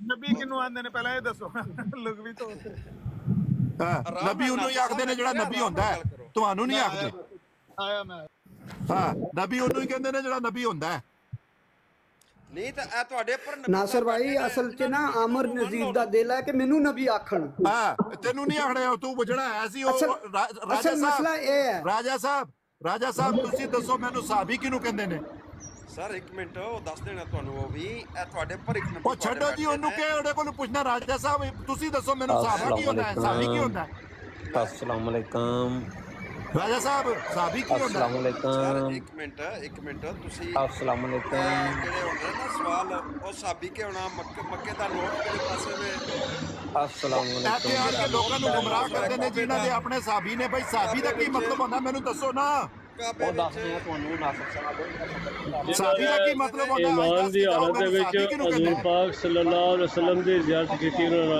नबी किनू आंदे ने पहले ये दसो लुगवी तो नबी उन्होंने ही आखदे ने जिहड़ा नबी हुंदा है, तुहानू नहीं आखदे। आया मैं हाँ, नबी उन्होंने ही कहंदे ने जिहड़ा नबी हुंदा है। नहीं तो ए तुहाडे पर नासिर भाई असल च ना आमर नजीर दा दिल है कि मैनू नबी आखण। हाँ, तेनू नहीं आखने तू जिहड़ा है सी असल मसला ये है। राजा साहब तुसी दसो मैनू साहबी किनू कहंदे ने? सर एक मिनट वो दस देना तुहानू वो भी ए तुहाडे पर एक नंबर ओ छड्डो जी ओनू के ओडे कोल पुछना। राजा साहब तुसी दसो मैनू साहबा की होंदा है, साहबी की होंदा है? अस्सलाम वालेकुम राजा साहब, साहबी की होंदा है? अस्सलाम वालेकुम एक मिनट तुसी अस्सलाम वालेकुम जेड़े होंदे ना सवाल ओ साहबी के होना मक्के दा नोट के पासे में अस्सलाम ऐसे वालेकुम आके लोकां नू गुमराह करदे ने जिन्हां दे अपने साहबी ने। भाई साहबी दा की मतलब होंदा मैनू दसो ना। ਉਹ ਦੱਸਦੇ ਆ ਤੁਹਾਨੂੰ ਨਾਸਰ ਸਾਹਿਬ साहबी दा की मतलब होंदा? ईमान दी हालत दे विच हज़ूर पाक सल्लल्लाहु अलैहि वसल्लम दी ज़ियारत कीती उन्होंने।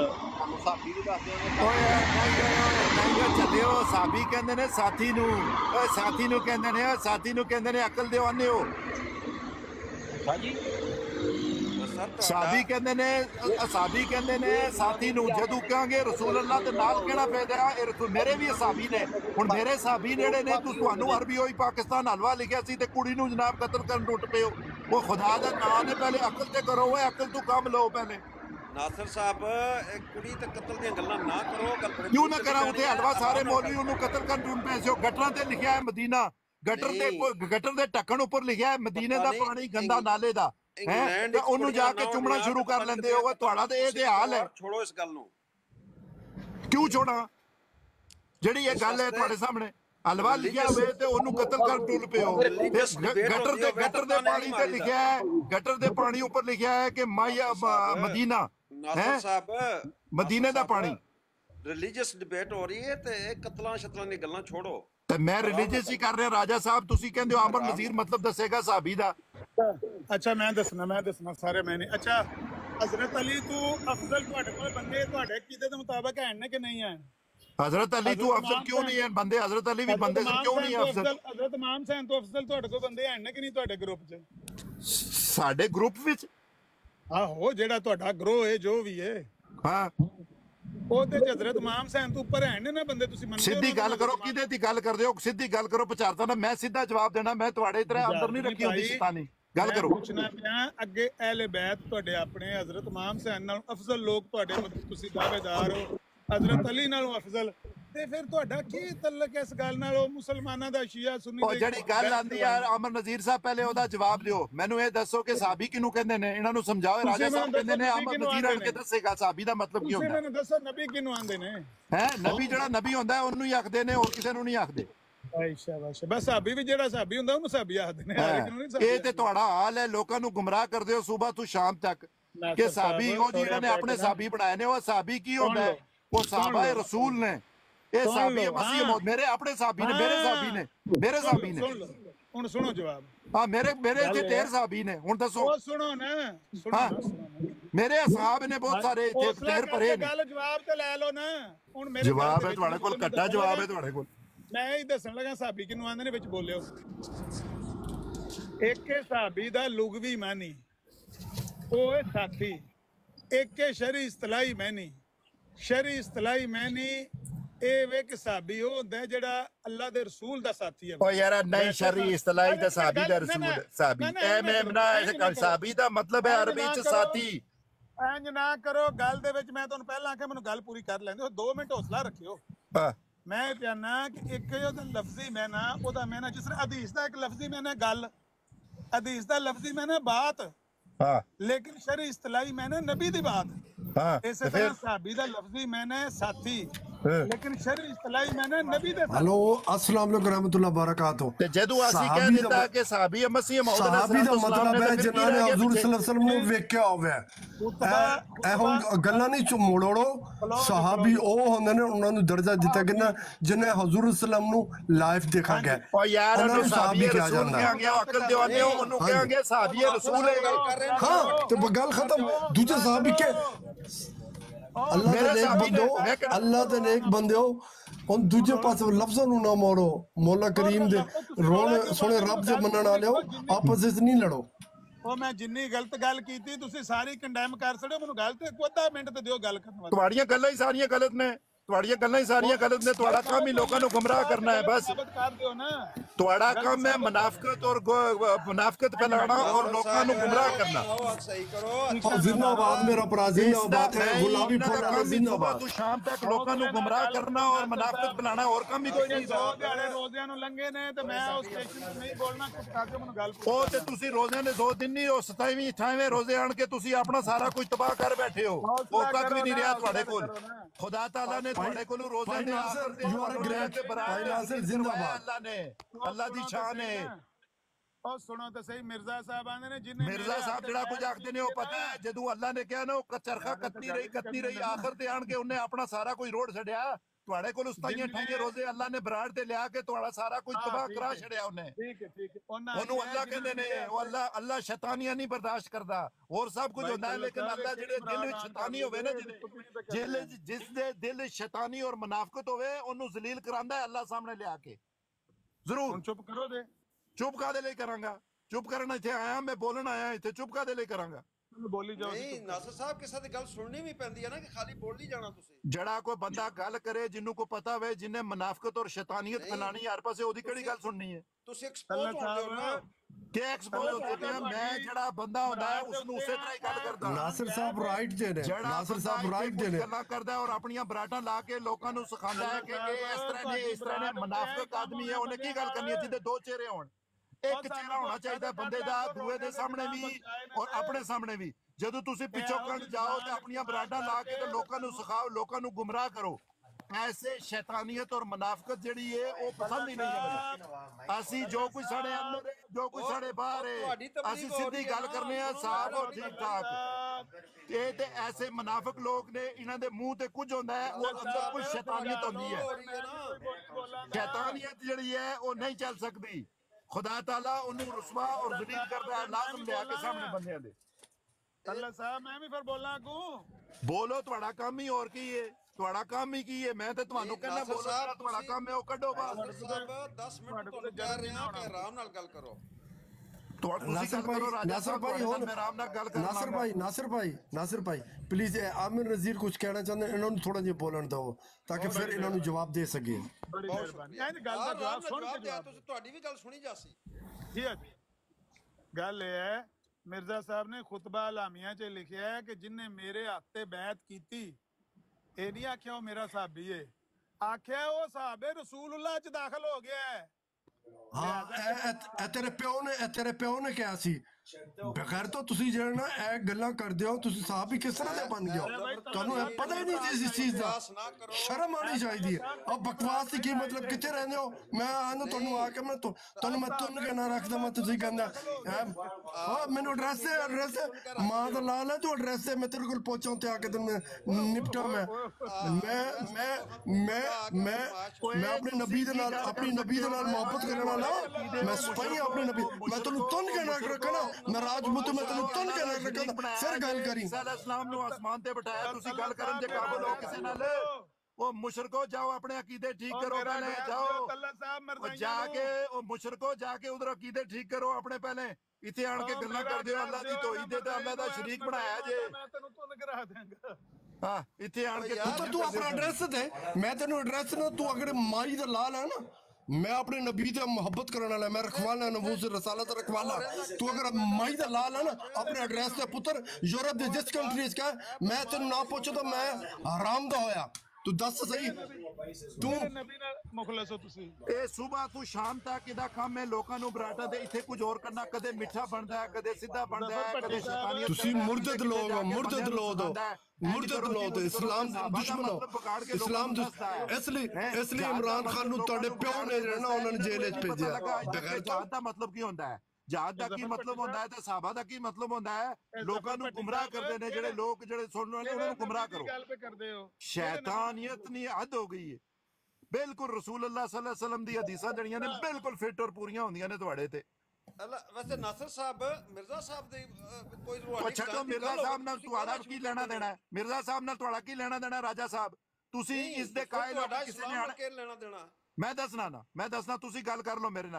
चलियो साहबी कहंदे ने साथी नू, साथी नू कहंदे ने, साथी नू कहंदे ने अकल दे आने हो। साहबी कहंदे ने, साहबी कहंदे ने साथी नू। जदू कहांगे रसूल अल्लाह दे नाल केड़ा फायदा? मेरे भी साहबी ने। हुण मेरे साहबी नेड़े ने, तुहानू अरबी होई पाकिस्तान हलवा लिखिया सी ते कुड़ी नू जनाब कतल करन टुट पे हो। वो खुदा दा नाम ने पहले अकल ते करो, ओए अकल तू काम लो पहले। नासिर साहब कुड़ी ते कतल दी गल्लां ना करो। क्यों ना करा? उथे हलवा सारे मौलवी उन्होंने कतल करन टुट पे से। गटरां ते लिखिया है मदीना, गटर दे ढक्कन उपर लिखिया है मदीने दा पानी गंदा नाले दा है, ते ओनू जाके चुमना शुरू कर लेंदे हो। तुहाडा ते इह हाल है। छोड़ो इस गल नू। क्यों छोड़ा? जेड़ी ये गल है तुहाडे सामने हलवा लिखिया हुए ते ओनू कतल कर टुल पे हो। गटर दे पानी ते लिखिया है, गटर दे पानी ऊपर लिखिया है कि माया मदीना है, मदीने दा पानी। रिलीजियस डिबेट हो रही है ते कतलां शतलां दी गल्लां छोड़ो। ते मैं रिलीजियस ही कर रहा। राजा साहब तुसी कहंदे हो आमर नज़ीर मतलब दसेगा साहबी दा। अच्छा मैं दसना सारे मैंने। अच्छा हजरत अली तू अफजल तुहाडे कोल बंदे तुहाडे कीदे दे मुताबिक हैं ने कि नहीं हैं? हजरत अली तू अफजल क्यों नहीं है? बंदे हजरत अली भी बंदे से क्यों नहीं है अफजल? हजरत इमाम हुसैन तो अफजल तुहाडे कोल बंदे हैं ने कि नहीं तुहाडे ग्रुप च? साडे ग्रुप विच आहो जेड़ा तुहाडा ग्रोह है जो भी है, हाँ ਉਹਦੇ ਚ हजरत इमाम हुसैन ਤੋਂ ਉੱਪਰ ਹੈ ਨੇ ਬੰਦੇ ਤੁਸੀਂ ਮੰਨਦੇ ਹੋ? ਸਿੱਧੀ ਗੱਲ ਕਰੋ, ਕਿਹਦੇ ਦੀ ਗੱਲ ਕਰਦੇ ਹੋ? ਸਿੱਧੀ ਗੱਲ ਕਰੋ, ਪਚਾਰਤਾ ਨਾ। ਮੈਂ ਸਿੱਧਾ ਜਵਾਬ ਦੇਣਾ। ਮੈਂ ਤੁਹਾਡੇ ਤਰ੍ਹਾਂ ਅੰਦਰ ਨਹੀਂ ਰੱਖੀ ਹੁੰਦੀ ਸ਼ੈਤਾਨੀ। ਗੱਲ ਕਰੋ। ਪੁੱਛਣਾ ਪਿਆ ਅੱਗੇ ਅਹਿਲੇ ਬੈਤ ਤੁਹਾਡੇ ਆਪਣੇ हजरत इमाम हुसैन ਨਾਲੋਂ ਅਫਜ਼ਲ ਲੋਕ ਤੁਹਾਡੇ ਤੁਸੀਂ ਦਾਅਵੇਦਾਰ ਹੋ, हजरत अली ਨਾਲੋਂ ਅਫਜ਼ਲ, ਤੇ ਫਿਰ ਤੁਹਾਡਾ ਕੀ ਤਲਕ ਇਸ ਗੱਲ ਨਾਲ? ਉਹ ਮੁਸਲਮਾਨਾਂ ਦਾ ਸ਼ੀਆ ਸੁन्नी ਉਹ ਜਿਹੜੀ ਗੱਲ ਆਂਦੀ ਯਾਰ ਅਮਰ ਨਜ਼ੀਰ ਸਾਹਿਬ ਪਹਿਲੇ ਉਹਦਾ ਜਵਾਬ ਦਿਓ। ਮੈਨੂੰ ਇਹ ਦੱਸੋ ਕਿ ਸਾਹਬੀ ਕਿਹਨੂੰ ਕਹਿੰਦੇ ਨੇ? ਇਹਨਾਂ ਨੂੰ ਸਮਝਾਓ। ਰਾਜਾ ਸਾਹਿਬ ਕਹਿੰਦੇ ਨੇ ਅਮਰ ਨਜ਼ੀਰ ਆਣ ਕੇ ਦੱਸੇਗਾ ਸਾਹਬੀ ਦਾ ਮਤਲਬ ਕੀ ਹੁੰਦਾ। ਮੈਨੂੰ ਦੱਸੋ ਨਬੀ ਕਿਹਨੂੰ ਆਂਦੇ ਨੇ? ਹੈ ਨਬੀ ਜਿਹੜਾ ਨਬੀ ਹੁੰਦਾ ਉਹਨੂੰ ਹੀ ਆਖਦੇ ਨੇ, ਹੋਰ ਕਿਸੇ ਨੂੰ ਨਹੀਂ ਆਖਦੇ। ਸ਼ਾਬਾਸ਼। ਬਸ ਸਾਹਬੀ ਵੀ ਜਿਹੜਾ ਸਾਹਬੀ ਹੁੰਦਾ ਉਹਨੂੰ ਸਾਹਬੀ ਆਖਦੇ ਨੇ। ਇਹ ਤੇ ਤੁਹਾਡਾ ਹਾਲ ਹੈ। ਲੋਕਾਂ ਨੂੰ ਗੁੰਮਰਾਹ ਕਰਦੇ ਹੋ ਸਵੇਰ ਤੋਂ ਸ਼ਾਮ ਤੱਕ ਕਿ ਸਾਹਬੀ ਉਹ ਜਿਹੜੇ ਨੇ ਆਪਣੇ ਸਾਹਬੀ ਬਣਾਏ ਨੇ। ਉਹ ਸਾਹਬੀ ਕੀ ਹੁੰਦਾ ਹੈ? वो साहबा रसूल ने। ये साहबी मसीह मेरे अपने साहबी ने, मेरे साहबी ने, मेरे साहबी ने। हुन सुनो जवाब। हां मेरे इथे 13 साहबी ने। हुन दसो। ओ सुनो ना, सुनो। मेरे असहाब ने बहुत सारे इथे 13 परे ने। गल जवाब ते ले लो ना। हुन मेरे जवाब है तुम्हारे कोल, कट्टा जवाब है तुम्हारे कोल। मैं ही दसन लगा साहबी किनु आंदे ने, विच बोलियो। एक साहबी दा लुगवी मानी ओ है साथी, एक शरी इस्तलाही मानी। शरी इस्तलाही मैनी ए वे कि साहबी हो हुंदा है जेड़ा अल्लाह दे रसूल दा साथी है। ओ यार नहीं शरी इस्तलाही दा साहबी दा रसूल साहबी ए मैं ना ऐसे कल साहबी दा मतलब है अरबी च साथी। इंज ना करो गल दे विच। मैं तुहानू पहला आखे मैनू गल पूरी कर लैंदे हो, 2 मिनट हौसला रखियो। मैं चाहना कि एक ओदा लफ्जी मैना, ओदा मैना जिस तरह हदीस दा एक लफ्जी मैना गल, हदीस दा लफ्जी मैना बात, हां लेकिन शरी इस्तलाही मैंने नबी दी बात। हां इसी तरह साहबी दा लफ्जी मैंने साथी, लेकिन शरी इस्तलाही मैंने नबी दे। हेलो अस्सलाम वालेकुम रहमतुल्लाह बरकातहू। ते जदू आसी कह दिता कि साहबी मसीह मौद ने साहबी दा मतलब है जिन्होंने हजूर सल्लल्लाहु अलैहि वसल्लम ਨੂੰ ਵੇਖਿਆ ਹੋਵੇ। ਇਹ ਹੁਣ ਗੱਲਾਂ ਨਹੀਂ ਮੋੜੋ। ਸਾਹਬੀ ਉਹ ਹੁੰਦੇ ਨੇ ਉਹਨਾਂ ਨੂੰ ਦਰਜਾ ਦਿੱਤਾ ਗਿਆ ਜਿਨ੍ਹਾਂ ਹਜ਼ੂਰ ਸੱਲਮ ਨੂੰ ਲਾਈਵ ਦੇਖਾ ਗਿਆ। ਓ ਯਾਰ ਉਹਨੂੰ ਸਾਹਬੀ ਕਿਹਾ ਜਾਂਦਾ ਹੈ। ਕਿਹਾ ਅਕਲ ਦਿਵਾਨੇ ਉਹਨੂੰ ਕਹਾਂਗੇ ਸਾਹਬੀ ਰਸੂਲ ਹੈ। ਹਾਂ ਤੇ ਗੱਲ ਖਤਮ। ਦੂਜੇ ਸਾਹਬੀ ਕੇ अल्लाह दे नेक बंदे हो। ਹੁਣ ਦੂਜੇ ਪਾਸੇ ਲਫ਼ਜ਼ਾਂ ਨੂੰ ਨਾ ਮੋੜੋ। ਮੌਲਾ ਕਰੀਮ ਦੇ ਰੋਣ ਸੋਹਣੇ ਰੱਬ ਦੇ ਮੰਨਣ ਵਾਲਿਓ ਆਪਸ ਵਿੱਚ ਨਹੀਂ ਲੜੋ। ਉਹ ਮੈਂ ਜਿੰਨੀ ਗਲਤ ਗੱਲ ਕੀਤੀ ਤੁਸੀਂ ਸਾਰੀ ਕੰਡੈਮ ਕਰ ਸਕਦੇ ਹੋ, ਮੈਨੂੰ ਗੱਲ ਤੇ ਅੱਧਾ ਮਿੰਟ ਤੇ ਦਿਓ ਗੱਲ ਕਰਨ ਵਾਸਤੇ। ਤੁਹਾਡੀਆਂ ਗੱਲਾਂ ਹੀ ਸਾਰੀਆਂ ਗਲਤ ਨੇ, ਤੁਹਾਡੀਆਂ ਗੱਲਾਂ ਹੀ ਸਾਰੀਆਂ ਗਲਤ ਨੇ। ਤੁਹਾਡਾ ਕੰਮ ਹੀ ਲੋਕਾਂ ਨੂੰ ਗੁੰਮਰਾਹ ਕਰਨਾ ਹੈ ਬਸ। ਤੁਹਾਡਾ ਕੰਮ ਹੈ ਮੁਨਾਫਕਤ ਔਰ ਮੁਨਾਫਕਤ ਫੈਲਾਣਾ ਔਰ ਲੋਕਾਂ ਨੂੰ ਗੁੰਮਰਾਹ ਕਰਨਾ। ਸਹੀ ਕਰੋ। जिंदाबाद मेरा भरा, जिंदाबाद है गुलाबी फौज जिंदाबाद। तू शाम तक लोगों को गुमराह करना और मुनाफिकत फैलाना और काम ही कोई नहीं। ਰੋਜ਼ਿਆਂ ਨੂੰ ਲੰਘੇ ਨੇ ਤੇ ਮੈਂ ਉਸ ਸਟੇਸ਼ਨ ਤੇ ਨਹੀਂ ਬੋਲਣਾ, ਕੁਝ ਕਰਕੇ ਮੈਨੂੰ ਗੱਲ ਉਹ ਤੇ ਤੁਸੀਂ ਰੋਜ਼ਿਆਂ ਦੇ 2 ਦਿਨ ਨਹੀਂ, ਉਹ 27ਵੇਂ 28ਵੇਂ ਰੋਜ਼ੇ ਆਣ ਕੇ ਤੁਸੀਂ ਆਪਣਾ ਸਾਰਾ ਕੁਝ ਤਬਾਹ ਕਰ ਬੈਠੇ ਹੋ। ਉਹ ਕੱਖ ਵੀ ਨਹੀਂ ਰਿਹਾ ਤੁਹਾਡੇ ਕੋਲ। ਖੁਦਾ ਤਾਲਾ ਨੇ ਤੁਹਾਡੇ ਕੋਲ ਰੋਜ਼ਿਆਂ ਦੇ ਆਖਰ ਤੇ जिंदाबाद। ਅੱਲਾ ਨੇ, ਅੱਲਾ ਦੀ ਸ਼ਾਨ ਹੈ। ਉਹ ਸੁਣੋ ਤਾਂ ਸਹੀ, ਮਿਰਜ਼ਾ ਸਾਹਿਬ ਆਂਦੇ ਨੇ ਜਿੰਨੇ ਮਿਰਜ਼ਾ ਸਾਹਿਬ ਜਿਹੜਾ ਕੁਝ ਆਖਦੇ ਨੇ ਉਹ ਪਤਾ ਹੈ, ਜਦੋਂ ਅੱਲਾ ਨੇ ਕਿਹਾ ਨਾ ਉਹ ਚਰਖਾ ਕੱਤਨੀ ਰਹੀ ਆਖਰ ਤੇ ਆਣ ਕੇ ਉਹਨੇ ਆਪਣਾ ਸਾਰਾ ਕੁਝ ਰੋੜ ਛੱਡਿਆ। ਤੁਹਾਡੇ ਕੋਲ 27 28 ਰੋਜ਼ੇ ਅੱਲਾ ਨੇ ਬਰਾੜ ਤੇ ਲਿਆ ਕੇ ਤੁਹਾਡਾ ਸਾਰਾ ਕੁਝ ਤਬਾਹ ਕਰਾ ਛੱਡਿਆ ਉਹਨੇ। ਠੀਕ ਹੈ ਉਹਨੂੰ ਅੱਲਾ ਕਹਿੰਦੇ ਨੇ। ਉਹ ਅੱਲਾ ਸ਼ੈਤਾਨੀਆਂ ਨਹੀਂ ਬਰਦਾਸ਼ਤ ਕਰਦਾ, ਹੋਰ ਸਭ ਕੁਝ ਹੁੰਦਾ ਹੈ, ਲੇਕਿਨ ਅੱਲਾ ਜਿਹੜੇ ਦਿਲ ਵਿੱਚ ਸ਼ੈਤਾਨੀ ਹੋਵੇ ਨਾ, ਜਿਸ ਦੇ ਦਿਲ ਵਿੱਚ ਸ਼ੈਤਾਨੀ ਔਰ ਮੁਨਾਫਕਤ ਹੋਵੇ ਉਹਨੂੰ ਜ਼ਲੀਲ ਕਰਾਂਦਾ ਹੈ ਅੱਲਾ ਸਾਹਮਣੇ ਲਿਆ ਕੇ। ਜ਼ਰੂਰ ਚੁੱਪ ਕਰੋ ਦੇ। ਚੁੱਪ ਕਾਦੇ ਲਈ ਕਰਾਂਗਾ? ਚੁੱਪ ਕਰਨ ਇੱਥੇ ਆਇਆ, ਮੈਂ ਬੋਲਣ ਆਇਆ ਇੱਥੇ, ਚੁੱਪ ਕਾਦੇ ਲਈ ਕਰਾਂਗਾ? ਬੋਲੀ ਜਾਓ। ਨਹੀਂ ਨਾਸਰ ਸਾਹਿਬ, ਕਿਸੇ ਦੀ ਗੱਲ ਸੁਣਨੀ ਵੀ ਪੈਂਦੀ ਹੈ ਨਾ, ਕਿ ਖਾਲੀ ਬੋਲ ਨਹੀਂ ਜਾਣਾ ਤੁਸੀਂ। ਜਿਹੜਾ ਕੋਈ ਬੰਦਾ ਗੱਲ ਕਰੇ ਜਿਹਨੂੰ ਕੋ ਪਤਾ ਹੋਵੇ, ਜਿਹਨੇ ਮੁਨਾਫਕਤ ਔਰ ਸ਼ੈਤਾਨੀਅਤ ਫੈਲਾਣੀ ਹਰ ਪਾਸੇ, ਉਹਦੀ ਕਿਹੜੀ ਗੱਲ ਸੁਣਨੀ ਹੈ? ਤੁਸੀਂ ਐਕਸਪੋਜ਼ ਹੁੰਦੇ ਹੋ ਨਾ। ਕਿ ਐਕਸਪੋਜ਼ ਹੁੰਦੇ ਆ? ਮੈਂ ਜਿਹੜਾ ਬੰਦਾ ਹੁੰਦਾ ਹੈ ਉਸ ਨੂੰ ਉਸੇ ਤਰ੍ਹਾਂ ਹੀ ਗੱਲ ਕਰਦਾ। नासिर साहब राइट दे रहे हैं, नासिर साहब राइट दे रहे हैं। ਗੱਲਾਂ ਕਰਦਾ ਔਰ ਆਪਣੀਆਂ ਬਰਾਟਾਂ ਲਾ ਕੇ ਲੋਕਾਂ ਨੂੰ ਸਿਖਾਉਂਦਾ ਹੈ ਕਿ ਇਹ ਇਸ ਤਰ੍ਹਾਂ ਨੇ ਮੁਨਾਫਿਕ ਆਦਮੀ ਹੈ। ਉਹਨੇ ਕੀ ਗੱਲ ਕਰਨੀ ਹੈ? ਜਿਹਦੇ 2 ਚਿਹਰੇ ਹੋਣ। ਇੱਕ ਚਿਹਰਾ ਹੋਣਾ ਚਾਹੀਦਾ ਬੰਦੇ ਦਾ, ਦੂਏ ਦੇ ਸਾਹਮਣੇ ਵੀ ਔਰ ਆਪਣੇ ਸਾਹਮਣੇ ਵੀ। ਜਦੋਂ ਤੁਸੀਂ ਪਿੱਛੋਂ ਕੰਡ ਜਾਓ ਤੇ ਆਪਣੀਆਂ ਬਰਾਟਾਂ ਲਾ ਕੇ ਤੇ ਲੋਕਾਂ ਨੂੰ ਸਿਖਾਓ, ਲੋਕਾਂ ਨੂੰ ਗੁੰਮਰਾਹ ਕਰੋ। ਐਸੇ ਸ਼ੈਤਾਨੀਅਤ ਔਰ ਮੁਨਾਫਕਤ ਜਿਹੜੀ ਹੈ ਉਹ ਪਸੰਦ ਹੀ ਨਹੀਂ ਹੈ। ਅਸੀਂ ਜੋ ਕੁਝ ਸਾਡੇ ਅੰਦਰ ਹੈ, ਜੋ ਕੁਝ ਸਾਡੇ ਬਾਹਰ ਹੈ, ਅਸੀਂ ਸਿੱਧੀ ਗੱਲ ਕਰਨੇ ਆ, ਸਾਫ਼ ਔਰ ਠੀਕ ਠਾਕ। ਇਹ ਤੇ ਐਸੇ ਮੁਨਾਫਿਕ ਲੋਕ ਨੇ, ਇਹਨਾਂ ਦੇ ਮੂੰਹ ਤੇ ਕੁਝ ਹੁੰਦਾ ਹੈ, ਉਹ ਅੰਦਰ ਕੁਝ ਸ਼ੈਤਾਨੀਅਤ ਹੁੰਦੀ ਹੈ। ਸ਼ੈਤਾਨੀਅਤ ਜਿਹੜੀ ਹੈ ਉਹ ਨਹੀਂ ਚੱਲ ਸਕਦੀ। ਖੁਦਾ ਤਾਲਾ ਉਹਨੂੰ ਰੁਸਵਾ ਔਰ ਜ਼ਲੀਲ ਕਰਦਾ ਹੈ ਲਾਜ਼ਮ ਲਿਆ ਕੇ ਸਾਹਮਣੇ ਬੰਦਿਆਂ ਦੇ। ਅੱਲਾ ਸਾਹਿਬ ਮੈਂ ਵੀ ਫਿਰ ਬੋਲਾਂ ਅੱਗੋਂ। ਬੋਲੋ, ਤੁਹਾਡਾ ਕੰਮ ਹੀ ਹੋਰ ਕੀ ਹੈ? ਤੁਹਾਡਾ ਕੰਮ ਹੀ ਕੀ ਹੈ? ਮੈਂ ਤੇ ਤੁਹਾਨੂੰ ਕਹਿੰਦਾ ਬੋਲੋ, ਤੁਹਾਡਾ ਕੰਮ ਹੈ ਉਹ ਕੱਢੋ ਬਾਹਰ। 10 ਮਿੰਟ ਤੁਹਾਨੂੰ ਕਹਿ ਰਹੇ ਹਾਂ ਕਿ ਆਰਾਮ ਨਾਲ ਗੱਲ ਕਰੋ। नासिर भाई प्लीज आमिर नज़ीर कुछ कहना चाहते हैं, इन्होंने थोड़ा जिहा बोलन दो ताकि फिर इन्होंने जवाब दे सके। ਤੁਹਾਡੀ ਵੀ ਗੱਲ ਸੁਣੀ ਜਾਸੀ। जी गल है, मिर्जा साहब ने खुतबा लामिया च लिखा है कि जिन्हें मेरे हथ ते बैत की, ये नहीं आख्या वो मेरा साहबी है, आख्या वो साहबे रसूलुल्लाह च दाखिल हो गया है। हाँ तेरे प्यो ने क्या सी बगैर तो तुसी ਜਿਹੜਾ ਨਾ ਇਹ ਗੱਲਾਂ ਕਰਦੇ ਹੋ, ਤੁਸੀਂ ਸਾਹਬ ਹੀ ਕਿਸ ਤਰ੍ਹਾਂ ਦੇ ਬਣ ਗਏ ਹੋ? ਤੁਹਾਨੂੰ ਇਹ ਪਤਾ ਹੀ ਨਹੀਂ ਇਸ ਚੀਜ਼ ਦਾ। ਸ਼ਰਮ ਆਣੀ ਚਾਹੀਦੀ ਹੈ। ਔਰ ਬਕਵਾਸ ਦੀ ਕੀ ਮਤਲਬ? ਕਿੱਥੇ ਰਹਿੰਦੇ ਹੋ? ਮੈਂ ਆਨੂੰ ਤੁਹਾਨੂੰ ਆ ਕੇ ਮੈਂ ਤੁਹਾਨੂੰ ਮੈਂ ਤੁੰਨ ਕੇ ਨਾ ਰੱਖਦਾ, ਮੈਂ ਤੁਸੀਂ ਕਹਿੰਦਾ ਹਾਂ ਮੈਨੂੰ ਐਡਰੈਸ ਮਾਂ ਦਾ ਲਾਲ ਹੈ, ਤੂੰ ਐਡਰੈਸ ਤੇ ਮੈਂ ਤੇਰੇ ਕੋਲ ਪਹੁੰਚਾਂ ਤੇ ਆ ਕੇ ਤੈਨੂੰ ਨਿਪਟਾ। ਮੈਂ ਆਪਣੇ ਨਬੀ ਦੇ ਨਾਲ ਮੁਹੱਬਤ ਕਰਨ ਵਾਲਾ, ਮੈਂ ਸਿਪਾਹੀ ਆਪਣੇ ਨਬੀ, ਮੈਂ ਤੁਹਾਨੂੰ ਤੁੰਨ ਕੇ ਨਾ ਰੱਖਣਾ, मैं राजपूत मैं तेन तुन के रखा फिर गल करी। इस्लाम नु आसमान ते बिठाया, तुसी गल करन दे काबिल हो किसे नाल? ओ मुशरको जाओ अपने अकीदे ठीक करो, पहले जाओ जाके ओ मुशरको जाके उधर अकीदे ठीक करो अपने। पहले इथे आन के गल्लां कर दियो अल्लाह दी तौहीद ते अल्लाह दा शरीक बनाया जे। मैं तेनु तुन करा देंगा। हां इथे आन के तू अपना एड्रेस दे, मैं तेनु एड्रेस ना, तू अगर माई दा लाल है ना, मैं अपने नबी से मोहब्बत करने वाला, मैं रखवाला नबूस रसालत रखवाला। तू अगर माई दा लाल है ना, अपने एड्रेस से पुत्र यूरोप दे जिस कंट्रीज का मैं तेन ना पूछो तो मैं हराम दा होया। तू दस सही, तू नबी नाल मुखलस हो तुसी। ए सुबह तू शाम तक इदा काम है लोकां नु बराटा दे इथे कुछ और करना, कदे मिठा बनदा है, कदे सीधा बनदा है, कदे शैतानियत। तुसी मुर्तद लोग हो, मुर्तद लोग इस्लाम दुश्मन हो, इस्लाम इसलिए इमरान खान नु तुहाडे प्यो ने रहना उन्होंने जेल च भेजिया। जहाद दा मतलब की होंदा है? जहाद दा की मतलब होंदा है ते सहाबा दा की मतलब होंदा है? लोकां नु गुमराह करदे ने जेड़े लोग जेड़े सुनने वाले, उन्हां नु गुमराह करो। गल पे करदे हो शैतानियत नी हद हो गई है बिल्कुल। रसूलुल्लाह सल्लल्लाहु अलैहि वसल्लम दी हदीसां जड़ियां ने बिल्कुल फिट और पूरियां होंदियां ने तुहाडे ते। वैसे नासिर साहब मिर्जा साहब दे कोई छड्डो, मिर्जा साहब नाल तुहाडा की लेना देना है? मिर्जा साहब नाल तुहाडा की लेना देना? राजा साहब तुसी इस दे कायल हो, किसी ने आना के लेना देना? मैं दसना ना, मैं दसना, तुसी गल कर लो मेरे नाल।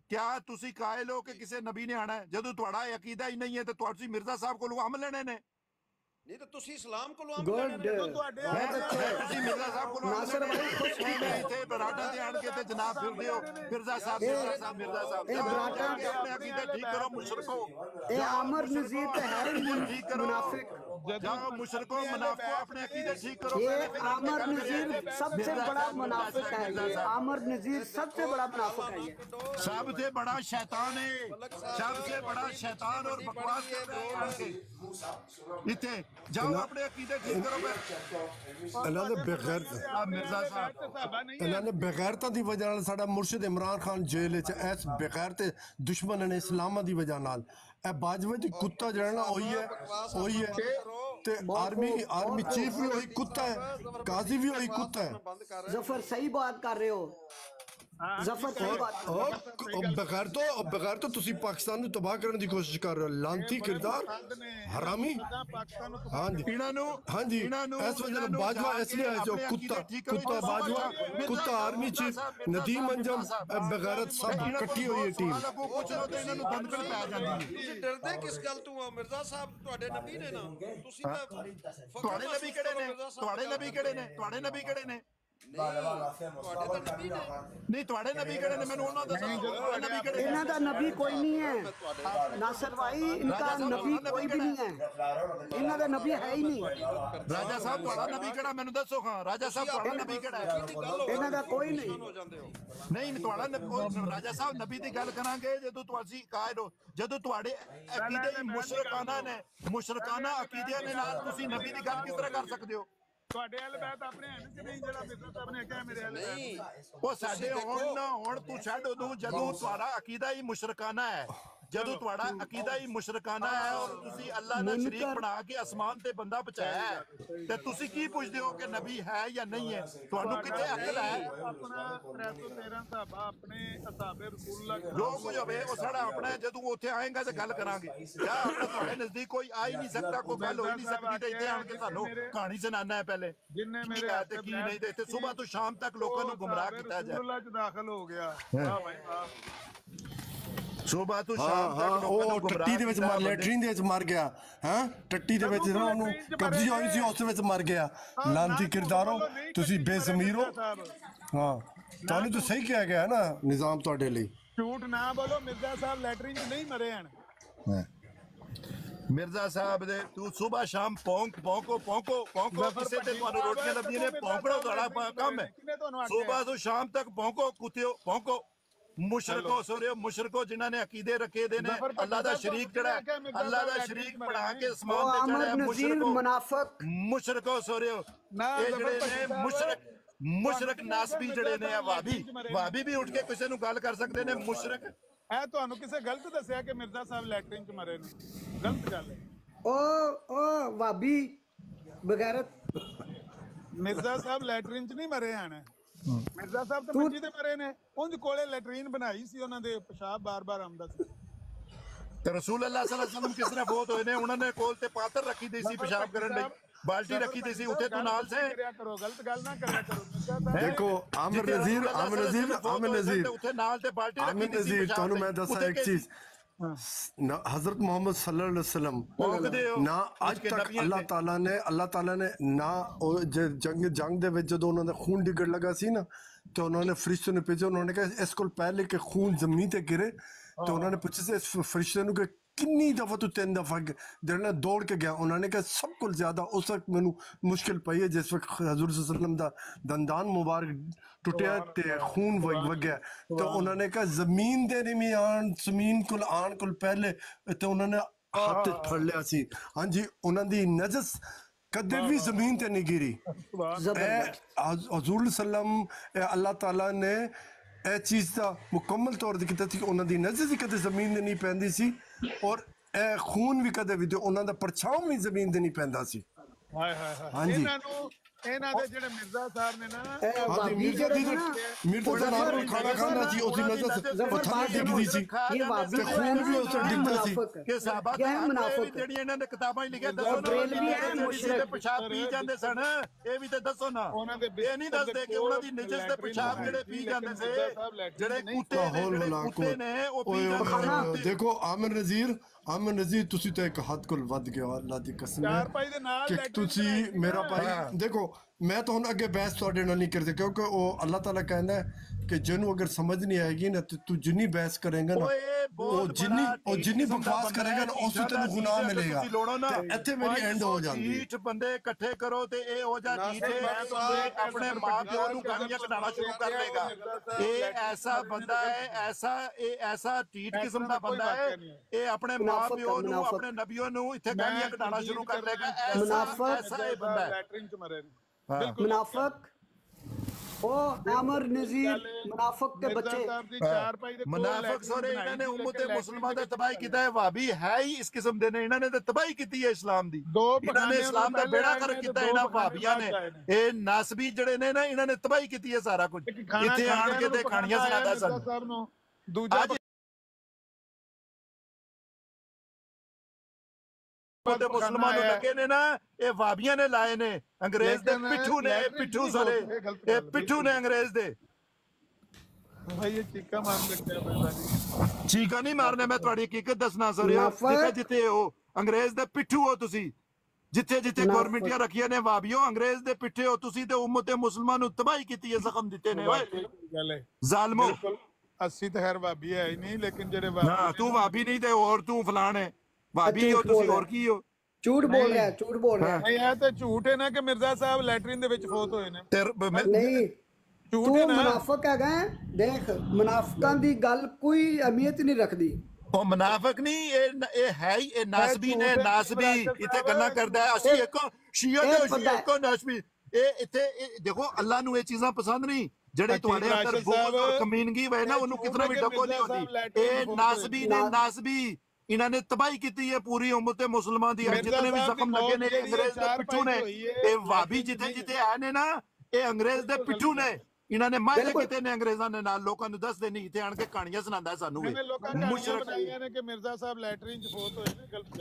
क्या तुसी कायल हो कि किसी नबी ने आना है? जदों तुहाड़ा अकीदा ही नहीं है तो तुसी मिर्जा साहब कोलों अम लेने ने। नहीं तो तुसी इस्लाम को आम गुड लेने ने। तुसी मिर्जा साहब कोलों अम लेने ने। मैं इथे बराटा दे आण के ते जनाब फिरदे हो मिर्जा साहब मिर्जा साहब मिर्जा साहब। ए बराटा अपने अकीदा ठीक करो मुशरको। ए आमर नजीर तो है ही ठीक करो मुनाफिक। जाओ मुशरको मुनाफिको अपने अकीदे ठीक करो। ये आमर नजीर सबसे बड़ा मुनाफिक है। ये आमर नजीर सबसे बड़ा मुनाफिक है। ये सबसे बड़ा शैतान है, सबसे बड़ा शैतान और बकवास कर रहा है। इथे जाओ अपने अकीदे ठीक करो। ਇਹਨਾਂ ਦੇ ਬਗੈਰ मिर्जा साहब ਇਹਨਾਂ ਨੇ ਬਗੈਰਤਾਂ ਦੀ ਵਜ੍ਹਾ ਨਾਲ ਸਾਡਾ ਮੁਰਸ਼ਿਦ ਇਮਰਾਨ ਖਾਨ ਜੇਲ੍ਹ ਵਿੱਚ ਇਸ ਬਗੈਰ ਤੇ ਦੁਸ਼ਮਣ ਨੇ ਇਸਲਾਮਾਂ ਦੀ ਵਜ੍ਹਾ ਨਾਲ ਇਹ ਬਾਜਵੇ ਦੀ ਕੁੱਤਾ ਜਿਹੜਾ ਨਾ ਉਹੀ ਹੈ ਤੇ ਆਰਮੀ ਚੀਫ ਵੀ ਉਹੀ ਕੁੱਤਾ ਹੈ ਕਾਜ਼ੀ ਵੀ ਉਹੀ ਕੁੱਤਾ ਹੈ। जफर सही बात कर रहे हो। जफर सही बात बगैर तो ਤੁਸੀਂ ਪਾਕਿਸਤਾਨ ਨੂੰ ਤਬਾਹ ਕਰਨ ਦੀ ਕੋਸ਼ਿਸ਼ ਕਰ ਰਹੇ ਹੋ ਲਾਂਤੀ ਕਿਰਦਾਰ ਹਰਾਮੀ। ਹਾਂਜੀ ਇਸ ਵਜ੍ਹਾ ਨਾਲ ਬਾਜਵਾ ਇਸ ਲਈ ਹੈ ਜੋ ਕੁੱਤਾ ਬਾਜਵਾ ਕੁੱਤਾ ਆਰਮੀ ਚੀਫ ਨਦੀਮ ਅੰਜਮ ਬਗੈਰਤ ਸਭ ਇਕੱਠੀ ਹੋਈ ਹੈ ਟੀਮ। ਤੁਸੀਂ ਡਰਦੇ ਕਿਸ ਗੱਲ ਤੋਂ ਹੋ ਮਿਰਜ਼ਾ ਸਾਹਿਬ? ਤੁਹਾਡੇ ਨਬੀ ਨੇ ਨਾ, ਤੁਸੀਂ ਤਾਂ ਤੁਹਾਡੇ ਨਬੀ ਕਿਹੜੇ ਨੇ? ਤੁਹਾਡੇ ਨਬੀ ਕਿਹੜੇ ਨੇ? ਤੁਹਾਡੇ ਨਬੀ ਕਿਹੜੇ ਨੇ? नहीं थोड़े नबी कड़े ने मैंने उन्होंने दसा नबी कड़े इन्हां दा नबी कोई नहीं है नासिर भाई। इनका नबी कोई भी नहीं है। इन्हां दा नबी है ही नहीं। राजा साहब थोड़ा नबी कड़ा मैंने दसो। हाँ राजा साहब थोड़ा नबी कड़ा है? इन्हां दा कोई नहीं। नहीं थोड़ा राजा साहब नबी दी गल करांगे जदों तुसी कायद हो जदों तुहाडे अकीदे मुशरकाना ने मुशरकाना अकीदे ने नाल तुसी नबी दी गल किस तरह कर सकदे हो? ਤੁਹਾਡੇ ਵਾਲੇ ਬੈਤ ਆਪਣੇ ਹਨ ਕਿ ਨਹੀਂ? ਜਿਹੜਾ ਮਿਰਜ਼ਾ ਸਾਹਿਬ ਨੇ ਕਿਹਾ ਮੇਰੇ ਵਾਲੇ ਨਹੀਂ ਉਹ ਸਾਡੇ ਹੁਣ ਤੂੰ ਛੱਡ ਉਹਨੂੰ ਜਦੋਂ ਤੁਹਾਡਾ ਅਕੀਦਾ ਹੀ ਮੁਸ਼ਰਕਾਨਾ ਹੈ ਜਦੋਂ ਤੁਹਾਡਾ ਅਕੀਦਾ ਹੀ ਮੁਸ਼ਰਕਾਨਾ ਹੈ ਔਰ ਤੁਸੀਂ ਅੱਲਾਹ ਦਾ ਸ਼ਰੀਕ ਬਣਾ ਕੇ ਅਸਮਾਨ ਤੇ ਬੰਦਾ ਪਹੁੰਚਾਇਆ ਹੈ ਤੇ ਤੁਸੀਂ ਕੀ ਪੁੱਛਦੇ ਹੋ ਕਿ ਨਬੀ ਹੈ ਜਾਂ ਨਹੀਂ ਹੈ? ਤੁਹਾਨੂੰ ਕਿੱਥੇ ਅਕਲ ਹੈ? ਆਪਣਾ 313 ਸਾਹਬਾ ਆਪਣੇ ਅਸਾਬੇ ਰਸੂਲullah ਜੋ ਕੁਝ ਹੋਵੇ ਉਹ ਸਾਡਾ ਆਪਣਾ ਹੈ। ਜਦੋਂ ਉੱਥੇ ਆਏਗਾ ਤੇ ਗੱਲ ਕਰਾਂਗੇ। ਜਾਂ ਆਪਣਾ ਤੁਹਾਡੇ ਨਜ਼ਦੀਕ ਕੋਈ ਆ ਹੀ ਨਹੀਂ ਸਕਦਾ, ਕੋਈ ਗੱਲ ਹੋ ਹੀ ਨਹੀਂ ਸਕਦੀ ਤੇ ਇੱਥੇ ਆਣ ਕੇ ਤੁਹਾਨੂੰ ਕਹਾਣੀ ਸੁਣਾਉਣਾ ਹੈ ਪਹਿਲੇ ਜਿੰਨੇ ਮੇਰੇ ਤੇ ਕੀ ਨਹੀਂ ਤੇ ਇੱਥੇ ਸਵੇਰ ਤੋਂ ਸ਼ਾਮ ਤੱਕ ਲੋਕਾਂ ਨੂੰ ਗੁੰਮਰਾਹ ਕੀਤਾ ਜਾਏ। ਰਸੂਲullah ਚ ਦਾਖਲ ਹੋ ਗਿਆ। ਵਾਹ ਭਾਈ ਵਾਹ। ਸੁਬਾਹ ਤੋਂ ਸ਼ਾਮ ਤੱਕ ਉਹ ਟੱਟੀ ਦੇ ਵਿੱਚ ਮਰ ਲੈਟਰਿਨ ਦੇ ਵਿੱਚ ਮਰ ਗਿਆ। ਹਾਂ ਟੱਟੀ ਦੇ ਵਿੱਚ ਉਹਨੂੰ ਕਬਜ਼ੀ ਹੋਈ ਸੀ ਉਸ ਵਿੱਚ ਮਰ ਗਿਆ। ਲਾਂਤੀ ਕਿਰਦਾਰੋ ਤੁਸੀਂ ਬੇਜ਼ਮੀਰ ਹੋ। ਹਾਂ ਤੁਹਾਨੂੰ ਤਾਂ ਸਹੀ ਕਿਹਾ ਗਿਆ ਨਾ ਨਿਜ਼ਾਮ ਤੁਹਾਡੇ ਲਈ। ਝੂਠ ਨਾ ਬੋਲੋ। ਮਿਰਜ਼ਾ ਸਾਹਿਬ ਲੈਟਰਿਨ ਚ ਨਹੀਂ ਮਰੇ ਹਨ। ਮਿਰਜ਼ਾ ਸਾਹਿਬ ਦੇ ਤੂੰ ਸਵੇਰ ਸ਼ਾਮ ਭੌਂਕੋ ਕਿਸੇ ਤੇ ਤੁਹਾਨੂੰ ਰੋਟੀਆਂ ਲੱਭਦੀਆਂ ਨੇ। ਭੌਂਕਣਾ ਤੁਹਾਡਾ ਕੰਮ ਹੈ। ਸਵੇਰ ਤੋਂ ਸ਼ਾਮ ਤੱਕ ਭੌਂਕੋ ਕੁੱਤਿਓ ਭੌਂਕੋ। ਮੁਸ਼ਰਕੋ ਸੋਰਿਓ ਮੁਸ਼ਰਕੋ ਜਿਨ੍ਹਾਂ ਨੇ ਅਕੀਦੇ ਰੱਖੇ ਦੇ ਨੇ ਅੱਲਾਹ ਦਾ ਸ਼ਰੀਕ ਜਿਹੜਾ ਅੱਲਾਹ ਦਾ ਸ਼ਰੀਕ ਬਣਾ ਕੇ ਅਸਮਾਨ ਤੇ ਚੜਿਆ ਮੁਸ਼ਰਕੋ ਸੋਰਿਓ। ਇਹ ਜਿਹੜੇ ਨੇ ਮੁਸ਼ਰਕ ਨਾਸਬੀ ਜਿਹੜੇ ਨੇ ਵਾਬੀ ਵੀ ਉੱਠ ਕੇ ਕਿਸੇ ਨੂੰ ਗੱਲ ਕਰ ਸਕਦੇ ਨੇ। ਮੁਸ਼ਰਕ ਇਹ ਤੁਹਾਨੂੰ ਕਿਸੇ ਗਲਤ ਦੱਸਿਆ ਕਿ ਮਿਰਜ਼ਾ ਸਾਹਿਬ ਲੈਟਰਿਨ ਚ ਮਰੇ ਨੇ? ਗਲਤ ਗੱਲ ਹੈ। ओ वाबी बगैरत ਮਿਰਜ਼ਾ ਸਾਹਿਬ ਲੈਟਰਿਨ ਚ ਨਹੀਂ ਮਰੇ ਹਨ। ਮਿਰਜ਼ਾ ਸਾਹਿਬ ਤਾਂ ਮੰਜੀ ਤੇ ਮਰੇ ਨੇ। ਉਂਝ ਕੋਲੇ ਲੈਟਰੀਨ ਬਣਾਈ ਸੀ ਉਹਨਾਂ ਦੇ ਪਿਸ਼ਾਬ ਬਾਰ-ਬਾਰ ਆਉਂਦਾ ਸੀ। ਤੇ ਰਸੂਲ ਅੱਲਾਹ ਸੱਲੱਲਾਹੁ ਅਲੈਹਿ ਵਸੱਲਮ ਕਿਸ ਤਰ੍ਹਾਂ ਬਹੁਤ ਹੋਏ ਨੇ? ਉਹਨਾਂ ਨੇ ਕੋਲ ਤੇ ਪਾਤਰ ਰੱਖੀ ਦੀ ਸੀ ਪਿਸ਼ਾਬ ਕਰਨ ਲਈ, ਬਾਲਟੀ ਰੱਖੀ ਦੀ ਸੀ। ਉੱਥੇ ਤੂੰ ਨਾਲ ਸੇ ਕਰੋ ਗਲਤ ਗੱਲ ਨਾ ਕਰਿਆ ਕਰੋ। देखो आमिर नजीर ਉੱਥੇ ਨਾਲ ਤੇ ਬਾਲਟੀ ਰੱਖੀ ਦੀ ਸੀ। ਤੁਹਾਨੂੰ ਮੈਂ ਦੱਸਾਂ ਇੱਕ ਚੀਜ਼। हजरत मोहम्मद सल्लल्लाहु अलैहि वसल्लम ना आज तक अल्लाह ताला ने ना जंग ਦੇ ਵਿੱਚ ਜਦੋਂ ਉਹਨਾਂ ਦਾ ਖੂਨ ਡਿੱਗਣ ਲੱਗਾ ਸੀ ਨਾ ਤੇ ਉਹਨਾਂ ਨੇ ਫਰਿਸ਼ਤੇ ਨੂੰ ਭੇਜਿਆ। ਉਹਨਾਂ ਨੇ ਕਿਹਾ ਇਸ ਕੋਲ ਪਹਿਲੇ ਕਿ ਖੂਨ ਜ਼ਮੀਨ ਤੇ ਗਿਰੇ ਤੇ ਉਹਨਾਂ ਨੇ ਪੁੱਛਿਆ ਇਸ ਫਰਿਸ਼ਤੇ ਨੂੰ ਕਿ ਕਿੰਨੀ ਦਫਾ ਤੂੰ 3 ਦਫਾ ਜਿਹੜਾ ਦੌੜ ਕੇ ਗਿਆ। ਉਹਨਾਂ ਨੇ ਕਿਹਾ ਸਭ ਤੋਂ ਜ਼ਿਆਦਾ ਉਸ ਵਕਤ ਮੈਨੂੰ ਮੁਸ਼ਕਿਲ ਪਈ ਹੈ ਜਿਸ ਵਕਤ ਹਜ਼ੂਰ ਸੱਲੱਲਾਹੁ ਦਾ ਦੰਦਾਨ ਮੁਬਾਰਕ ਟੁੱਟਿਆ ਤੇ ਖੂਨ ਵਗਿਆ। ਤੇ ਉਹਨਾਂ ਨੇ ਕਿਹਾ ਜ਼ਮੀਨ ਦੇ ਨਹੀਂ ਆਣ ਜ਼ਮੀਨ ਕੋਲ ਆਣ ਕੋਲ ਪਹਿਲੇ ਤੇ ਉਹਨਾਂ ਨੇ ਹੱਥ ਫੜ ਲਿਆ ਸੀ। ਹਾਂਜੀ ਉਹਨਾਂ ਦੀ ਨਜਸ ਕਦੇ ਵੀ ਜ਼ਮੀਨ ਤੇ ਨਹੀਂ ਗਿਰੀ। ਹਜ਼ੂਰ ਸੱਲੱਲਾਹੁ ਅੱਲਾਹ ਤਾਲਾ ਨੇ ਇਹ ਚੀਜ਼ ਦਾ ਮੁਕੰਮਲ ਤੌਰ ਤੇ ਕੀਤਾ ਸੀ ਕਿ ਉਹਨਾਂ ਦੀ ਨਜ਼ਰ ਵੀ ਕਦੇ ਜ਼ਮੀਨ ਤੇ ਨਹੀਂ ਪੈਂਦੀ ਸੀ ਔਰ ਇਹ ਖੂਨ ਵੀ ਕਦੇ ਵੀ ਉਹਨਾਂ ਦਾ ਪਰਛਾਵਾਂ ਵੀ ਜ਼ਮੀਨ ਤੇ ਨਹੀਂ ਪੈਂਦਾ ਸੀ। ਹਾਏ ਹਾਏ ਹਾਏ। ਇਹਨਾਂ ਨੂੰ ਇਹਨਾਂ ਦੇ ਜਿਹੜੇ ਮਿਰਜ਼ਾ ਸਾਹਿਬ ਨੇ ਨਾ हाँ जी मिर्जा दी मिर्जा साहब ने खाना खाना सी उसी नजर वो थल्ले डिगदी सी ते खून भी उस डिगदा सी ਕਿ ਸਾਹਬਾ ਜਿਹੜੀਆਂ ਇਹਨਾਂ ਨੇ ਕਿਤਾਬਾਂ 'ਚ ਲਿਖਿਆ ਦੱਸੋ ਨਾ ਪਿਸ਼ਾਬ ਪੀ ਜਾਂਦੇ ਸਨ ਇਹ ਵੀ ਤੇ ਦੱਸੋ ਨਾ ਇਹ ਨਹੀਂ ਦੱਸਦੇ ਕਿ ਉਹਨਾਂ ਦੀ ਨਜਸ ਦੇ ਪਿਸ਼ਾਬ ਜਿਹੜੇ ਪੀ ਜਾਂਦੇ ਸੀ ਜਿਹੜੇ ਕੁੱਤੇ ਨੇ ਉਹ ਪੀ ਜਾਂਦੇ। देखो आमिर नज़ीर तुसी तो एक हद कोल वध गया अल्लाह दी कसम ਚਾਰ ਭਾਈ ਦੇ ਨਾਲ कि तुसी मेरा भाई देखो मैं तो हुन अगे बहस तुहाडे नाल नहीं करदे क्योंकि वो अल्लाह ताला कहंदा है कि जिन्नू अगर समझ नहीं आएगी ना तो तू जिन्नी बहस करेगा ना वो जिन्नी बकवास करेगा ना उस तेनू गुनाह मिलेगा ते इत्थे मेरी एंड हो जांदी है। 60 ਬੰਦੇ ਇਕੱਠੇ ਕਰੋ ਤੇ ਇਹ ਹੋ ਜਾ ਢੀਠ ਆਪਣੇ ਮਾਂ ਪਿਓ ਨੂੰ ਗਾਲੀਆਂ ਕਢਾਉਣਾ ਸ਼ੁਰੂ ਕਰ ਦੇਗਾ। ਇਹ ਐਸਾ ਬੰਦਾ ਹੈ ਐਸਾ ਢੀਠ ਕਿਸਮ ਦਾ ਬੰਦਾ ਹੈ ਇਹ ਆਪਣੇ ਮਾਂ ਪਿਓ ਨੂੰ ਆਪਣੇ ਨਬੀਆਂ ਨੂੰ ਇੱਥੇ ਗਾਲੀਆਂ ਕਢਾਉਣਾ ਸ਼ੁਰੂ ਕਰ ਦੇਗਾ। ਐਸਾ ਇਹ ਬੰਦਾ ਹੈ ਲੈਟਰਿਨ ਚ ਮਰੇ मुनाफिक ओ आमिर नज़ीर मुनाफिक के बच्चे ਚਾਰ ਭਾਈ ਦੇ मुनाफिक सोरे ਇਹਨਾਂ ਨੇ ਉਮਤ ਮੁਸਲਮਾਨ ਦਾ ਤਬਾਹੀ ਕੀਤਾ ਹੈ। ਵਾਬੀ ਹੈ ਹੀ ਇਸ ਕਿਸਮ ਦੇ ਨੇ ਇਹਨਾਂ ਨੇ ਤਾਂ ਤਬਾਹੀ ਕੀਤੀ ਹੈ ਇਸਲਾਮ ਦੀ ਇਹਨਾਂ ਨੇ ਇਸਲਾਮ ਦਾ ਬੇੜਾ ਗਰਕ ਕੀਤਾ ਇਹਨਾਂ ਵਾਬੀਆਂ ਨੇ ਇਹ ਨਾਸਬੀ ਜਿਹੜੇ ਨੇ ਨਾ ਇਹਨਾਂ ਨੇ ਤਬਾਹੀ ਕੀਤੀ ਹੈ ਸਾਰਾ ਕੁਝ ਇੱਥੇ ਆਣ ਕੇ ਤੇ ਖਾਣੀਆਂ ਸੁਣਾਦਾ ਸਾਨੂੰ। ਦੂਜਾ ਤੇ ਮੁਸਲਮਾਨ ਨੂੰ ਲੱਗੇ ਨੇ ਨਾ ਇਹ ਵਾਬੀਆਂ ਨੇ ਲਾਏ ਨੇ ਅੰਗਰੇਜ਼ ਦੇ ਪਿੱਠੂ ਨੇ ਪਿੱਠੂ ਸਾਰੇ ਇਹ ਪਿੱਠੂ ਨੇ ਅੰਗਰੇਜ਼ ਦੇ। ਭਾਈ ਇਹ ਚੀਕਾ ਮਾਰਨ ਲੱਗਿਆ ਪੈਂਦਾ ਚੀਕਾ ਨਹੀਂ ਮਾਰਨੇ ਮੈਂ ਤੁਹਾਡੀ ਹਕੀਕਤ ਦੱਸਣਾ ਸਰ ਜਿੱਥੇ ਉਹ ਅੰਗਰੇਜ਼ ਦੇ ਪਿੱਠੂ ਹੋ ਤੁਸੀਂ ਜਿੱਥੇ ਗਵਰਨਮੈਂਟੀਆਂ ਰੱਖੀਆਂ ਨੇ ਵਾਬੀਓ ਅੰਗਰੇਜ਼ ਦੇ ਪਿੱਠੇ ਹੋ ਤੁਸੀਂ ਤੇ ਉਮਤ ਮੁਸਲਮਾਨ ਨੂੰ ਤਬਾਹੀ ਕੀਤੀ ਹੈ ਜ਼ਖਮ ਦਿੱਤੇ ਨੇ ਓਏ ਜ਼ਾਲਮੋ। 80 ਤਾਂ ਖੈਰ ਵਾਬੀ ਹੈ ਹੀ ਨਹੀਂ ਲੇਕਿਨ ਜਿਹੜੇ ਨਾ ਤੂੰ ਵਾਬੀ ਨਹੀਂ ਤੇ ਹੋਰ ਤੂੰ ਫਲਾਣ ਹੈ ਵਾਬੀ ਹੋ ਤੁਸੀਂ ਹੋਰ ਕੀ ਹੋ झूठ बोल रहा है नहीं है तो झूठ है ना कि मिर्जा साहब लैटरिन दे विच फोत होए ने नहीं झूठ तू है ना मुनाफिक है देख मुनाफिकां दी गल कोई अहमियत नहीं रखदी ਉਹ ਮੁਨਾਫਿਕ ਨਹੀਂ ਇਹ ਹੈ ਹੀ ਇਹ ਨਾਸਬੀ ਨੇ ਨਾਸਬੀ ਇੱਥੇ ਗੱਲਾਂ ਕਰਦਾ ਹੈ ਅਸੀਂ ਇੱਕ ਸ਼ੀਆ ਤੇ ਇੱਕੋ ਨਾਸਬੀ ਇਹ ਇੱਥੇ ਦੇਖੋ ਅੱਲਾ ਨੂੰ ਇਹ ਚੀਜ਼ਾਂ ਪਸੰਦ ਨਹੀਂ ਜਿਹੜੇ ਤੁਹਾਡੇ ਅੰਦਰ ਬੁਗਜ਼ ਔਰ ਕਮੀਨਗੀ ਵੇ ਨਾ ਉਹਨੂੰ ਕਿਤਨਾ ਵੀ ਡੱਕੋ ਨਹੀਂ ਹੁੰਦੀ ਇਹ ਨਾਸਬੀ ਨੇ ਨਾਸਬੀ ਇਹਨਾਂ ਨੇ ਤਬਾਹੀ ਕੀਤੀ ਹੈ ਪੂਰੀ ਉਮਤ ਮੁਸਲਮਾਨ ਦੀ ਜਿਤਨੇ ਵੀ ਜ਼ਖਮ ਲੱਗੇ ਨੇ ਅੰਗਰੇਜ਼ ਦੇ ਪਿੱਠੂ ਨੇ ਇਹ ਵਾਬੀ ਜਿੱਥੇ ਆਏ ਨੇ ਨਾ ਇਹ ਅੰਗਰੇਜ਼ ਦੇ ਪਿੱਠੂ ਨੇ ਇਹਨਾਂ ਨੇ ਮਾਇਦੇ ਕੀਤੇ ਨੇ ਅੰਗਰੇਜ਼ਾਂ ਦੇ ਨਾਲ ਲੋਕਾਂ ਨੂੰ ਦੱਸਦੇ ਨਹੀਂ ਇੱਥੇ ਆਣ ਕੇ ਕਹਾਣੀਆਂ ਸੁਣਾਉਂਦਾ ਸਾਨੂੰ ਮੁਸ਼ਰਕ ਨੇ ਕਿ ਮਿਰਜ਼ਾ ਸਾਹਿਬ ਲੈਟਰਿਨ ਚ ਫੋਤ ਹੋਏ ਨੇ ਗਲਤ